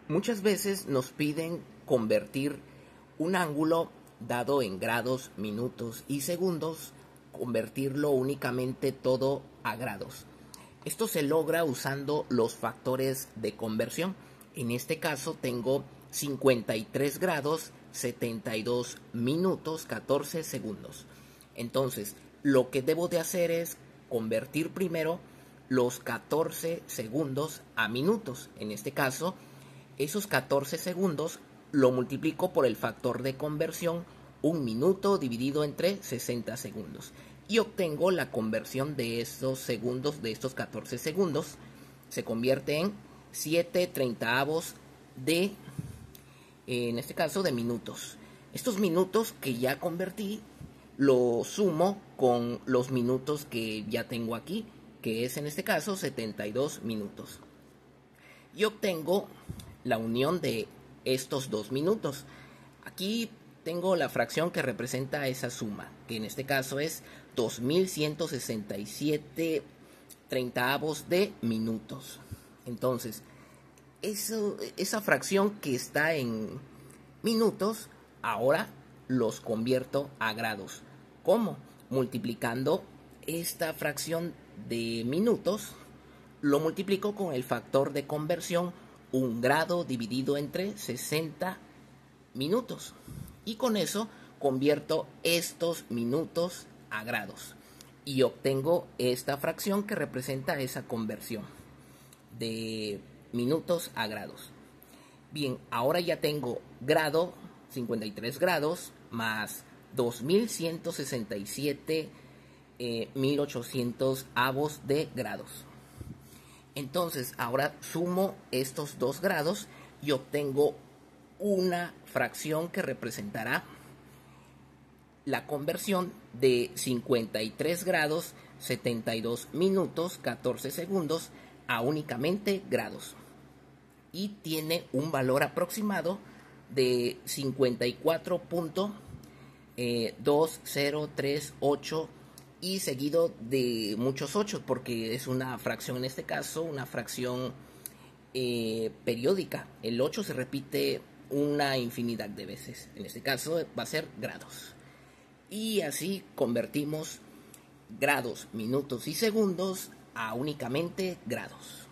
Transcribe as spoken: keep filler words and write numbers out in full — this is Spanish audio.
Muchas veces nos piden convertir un ángulo dado en grados, minutos y segundos, convertirlo únicamente todo a grados. Esto se logra usando los factores de conversión. En este caso tengo cincuenta y tres grados, setenta y dos minutos, catorce segundos. Entonces, lo que debo de hacer es convertir primero los catorce segundos a minutos. En este caso, esos catorce segundos lo multiplico por el factor de conversión, un minuto dividido entre sesenta segundos. Y obtengo la conversión de estos segundos, de estos catorce segundos. Se convierte en siete treintaavos de, en este caso, de minutos. Estos minutos que ya convertí, lo sumo con los minutos que ya tengo aquí, que es en este caso setenta y dos minutos. Y obtengo la unión de estos dos minutos. Aquí tengo la fracción que representa esa suma, que en este caso es dos mil ciento sesenta y siete treintaavos de minutos. Entonces, eso, esa fracción que está en minutos, ahora los convierto a grados. ¿Cómo? Multiplicando esta fracción de minutos, lo multiplico con el factor de conversión, un grado dividido entre sesenta minutos. Y con eso convierto estos minutos a grados. Y obtengo esta fracción que representa esa conversión de minutos a grados. Bien, ahora ya tengo grado, cincuenta y tres grados, más dos mil ciento sesenta y siete eh, mil ochocientos avos de grados. Entonces ahora sumo estos dos grados y obtengo una fracción que representará la conversión de cincuenta y tres grados, setenta y dos minutos, catorce segundos a únicamente grados. Y tiene un valor aproximado de cincuenta y cuatro punto dos cero tres ocho y seguido de muchos ocho, porque es una fracción, en este caso una fracción eh, periódica. El ocho se repite una infinidad de veces, en este caso va a ser grados. Y así convertimos grados, minutos y segundos a únicamente grados.